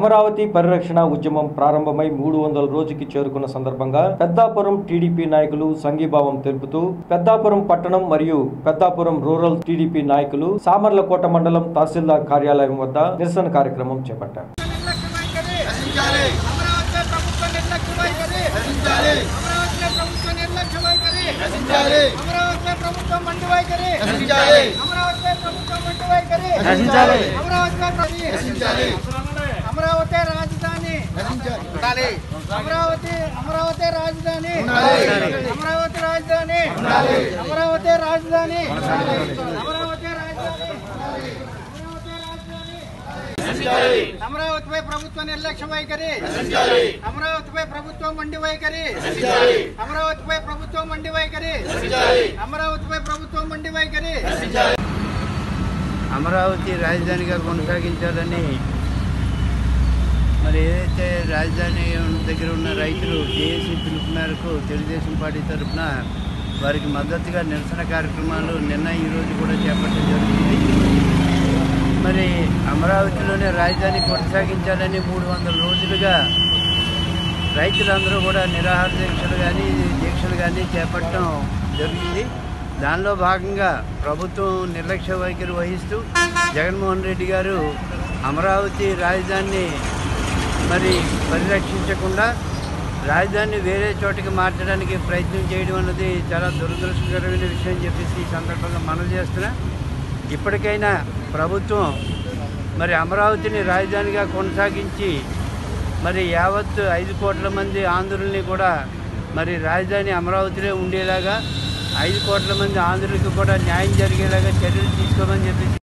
అమరావతి పరిరక్షణ ఉద్యమం ప్రారంభమై 300 రోజుకి చేరుకున్న సందర్భంగా పెద్దాపురం టీడీపీ నాయకులు సంఘీభావం తెలుపుతూ పెద్దాపురం పట్టణం మరియు పెద్దాపురం రూరల్ టీడీపీ నాయకులు సామర్లకోట మండలం తహసీల్దార్ కార్యాలయం వద్ద నిరసన కార్యక్రమం చేపట్టారు. అమరావతి రాజధాని అమరావతి రాజధాని అమరావతి రాజధాని అమరావతి రాజధాని అమరావతిపై ప్రభుత్వం నిర్లక్ష్య వైఖరి అమరావతిపై ప్రభుత్వం మండి వైఖరి అమరావతిపై ప్రభుత్వం మండి వైఖరి అమరావతిపై ప్రభుత్వం మండి వైఖరి అమరావతి రాజధానిగా కొనసాగించాలని మరి ఏదైతే రాజధాని దగ్గర ఉన్న రైతులు జేఏసీ పిలుపు మేరకు తెలుగుదేశం పార్టీ తరఫున వారికి మద్దతుగా నిరసన కార్యక్రమాలు నిన్న ఈరోజు కూడా చేపట్టడం జరిగింది. మరి అమరావతిలోనే రాజధాని కొనసాగించాలని 300 రోజులుగా రైతులందరూ కూడా నిరాహార దీక్షలు కానీ చేపట్టడం జరిగింది. దానిలో భాగంగా ప్రభుత్వం నిర్లక్ష్య వైఖరి వహిస్తూ జగన్మోహన్ రెడ్డి గారు అమరావతి రాజధానిని మరి పరిరక్షించకుండా రాజధానిని వేరే చోటికి మార్చడానికి ప్రయత్నం చేయడం అన్నది చాలా దురదృష్టకరమైన విషయం చెప్పేసి ఈ సందర్భంగా మనవి చేస్తున్నా. ఇప్పటికైనా ప్రభుత్వం మరి అమరావతిని రాజధానిగా కొనసాగించి మరి యావత్ 5 కోట్ల మంది ఆంధ్రుల్ని కూడా మరి రాజధాని అమరావతిలో ఉండేలాగా 5 కోట్ల మంది ఆంధ్రులకు కూడా న్యాయం జరిగేలాగా చర్యలు తీసుకోమని చెప్పేసి